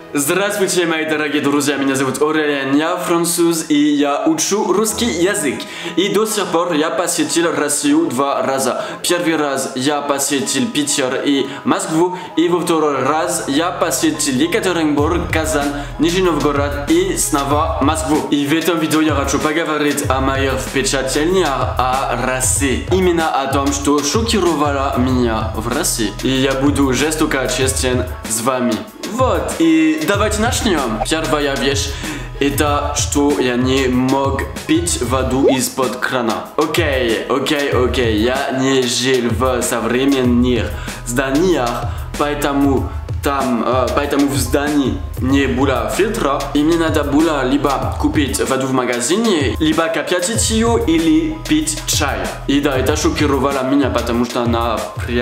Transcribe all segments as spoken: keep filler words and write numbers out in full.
Здравствуйте, мои дорогие друзья, меня зовут Орелиан, я француз и я учу русский язык. И до сих пор я посетил Россию два раза. Первый раз я посетил Питер и Москву, и во второй раз я посетил Екатеринбург, Казань, Нижний Новгород и снова Москву. И в этом видео я хочу поговорить о моих впечатлениях о России. Именно о том, что шокировало меня в России. И я буду жестоко честен с вами. Вот, и давайте начнем. Первая вещь, это что я не мог пить воду из-под крана. Окей, окей, окей, я не жил в современных зданиях, поэтому там, э, поэтому в здании не было фильтра, и мне надо было либо купить воду в магазине, либо кипятить ее или пить чай. И да, это шокировало меня, потому что на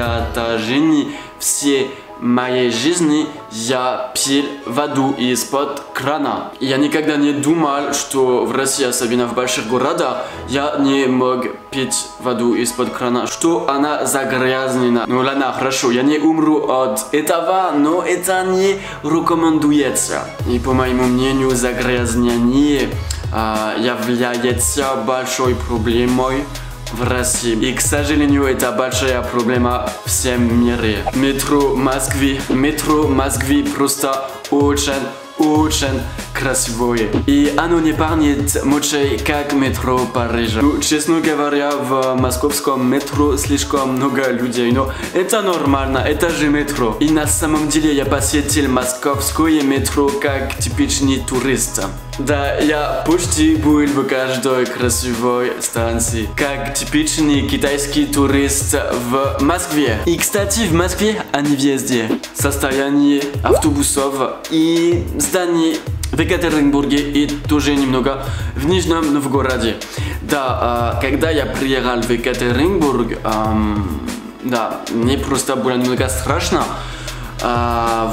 протяжении всей моей жизни я пил воду из-под крана. Я никогда не думал, что в России, особенно в больших городах, я не мог пить воду из-под крана, что она загрязнена. Ну ладно, хорошо, я не умру от этого, но это не рекомендуется. И по моему мнению, загрязнение а, является большой проблемой в России. И, к сожалению, это большая проблема в всем мире. Метро Москвы, метро Москвы просто очень, очень красивое. И оно не пахнет мочой, как метро Парижа. Ну, честно говоря, в московском метро слишком много людей, но это нормально, это же метро. И на самом деле я посетил московское метро как типичный турист. Да, я почти был в каждой красивой станции, как типичный китайский турист в Москве. И, кстати, в Москве они везде. Состояние автобусов и зданий в Екатеринбурге и тоже немного в Нижнем Новгороде. Да, когда я приехал в Екатеринбург, эм, да, мне просто было немного страшно э,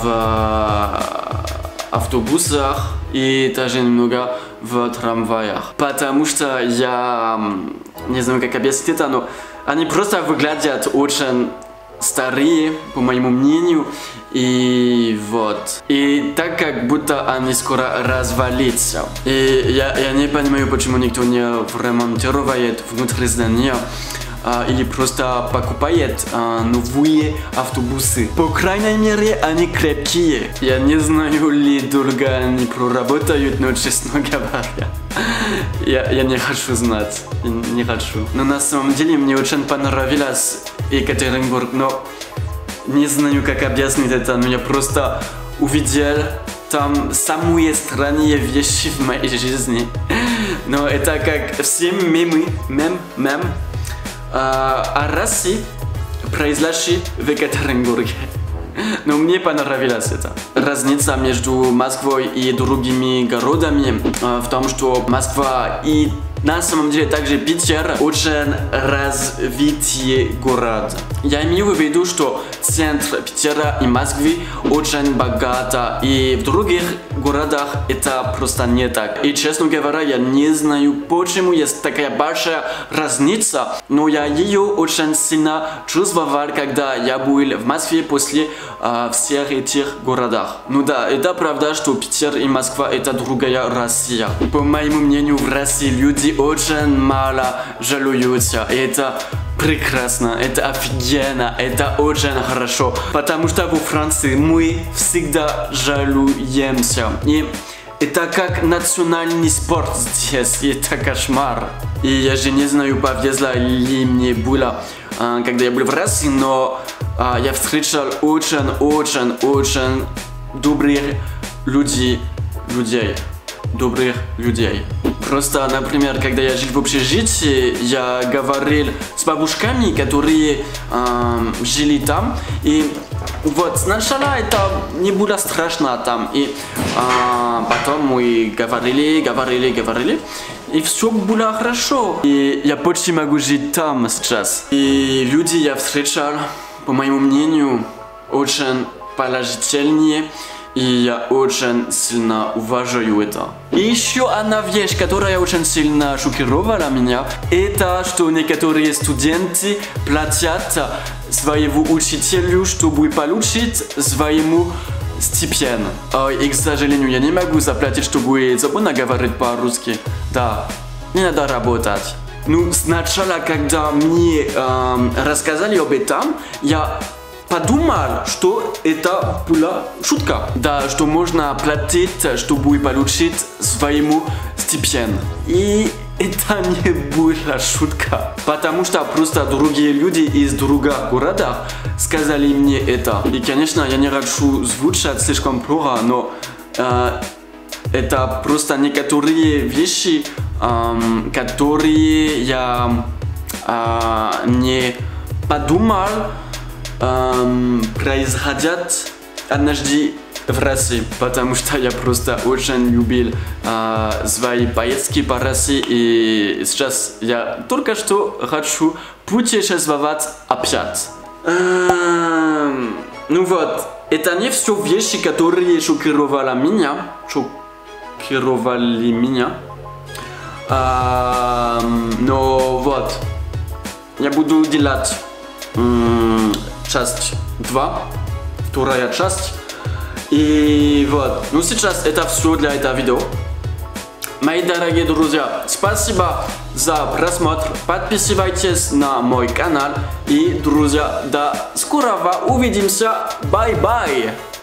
в автобусах и даже немного в трамваях. Потому что я не знаю, как объяснить это, но они просто выглядят очень старые, по моему мнению. И вот. И так, как будто они скоро развалятся. И я, я не понимаю, почему никто не ремонтирует внутри здания. Uh, или просто покупает uh, новые автобусы. По крайней мере, они крепкие. Я не знаю, ли долго они проработают, но, честно говоря, я, я не хочу знать. Я не хочу. Но на самом деле мне очень понравилось Екатеринбург, но не знаю, как объяснить это, но я просто увидел там самые странные вещи в моей жизни. Но это как все мемы, мем, мем, о России произошли в Екатеринбурге. Но мне понравилось это. Разница между Москвой и другими городами в том, что Москва и на самом деле также Питер очень развитый город. Я имею в виду, что центр Питера и Москвы очень богато, и в других городах это просто не так. И, честно говоря, я не знаю, почему есть такая большая разница, но я ее очень сильно чувствовал, когда я был в Москве после э, всех этих городах. Ну да, это правда, что Питер и Москва это другая Россия. По моему мнению, в России люди очень мало жалуются. И это прекрасно, это офигенно, это очень хорошо. Потому что во Франции мы всегда жалуемся. И это как национальный спорт здесь, это кошмар. И я же не знаю, повезло ли мне было, когда я был в России, но я встречал очень-очень-очень добрых людей, людей, добрых людей. Просто, например, когда я жил в общежитии, я говорил с бабушками, которые э, жили там, и вот сначала это не было страшно там, и э, потом мы говорили, говорили, говорили, и все было хорошо. И я почти могу жить там сейчас. И люди я встречал, по моему мнению, очень положительные. И я очень сильно уважаю это. И еще одна вещь, которая очень сильно шокировала меня, это что некоторые студенты платят своему учителю, чтобы получить своему стипендию. Ой, и, к сожалению, я не могу заплатить, чтобы забавно говорить по-русски. Да, не надо работать. Ну, сначала, когда мне эм, рассказали об этом, я подумал, что это была шутка. Да, что можно платить, чтобы получить своему стипендию. И это не была шутка, потому что просто другие люди из других городов сказали мне это. И, конечно, я не хочу звучать слишком плохо, но э, это просто некоторые вещи, э, которые я э, не подумал, э, происходят однажды в России, потому что я просто очень любил э, свои поездки по России, и сейчас я только что хочу путешествовать опять. Эм, ну вот, это не все вещи, которые шокировали меня, шокировали меня, эм, но вот, я буду делать эм, часть два, вторая часть. И вот, ну сейчас это все для этого видео. Мои дорогие друзья, спасибо за просмотр, подписывайтесь на мой канал и, друзья, до скорого увидимся, бай-бай!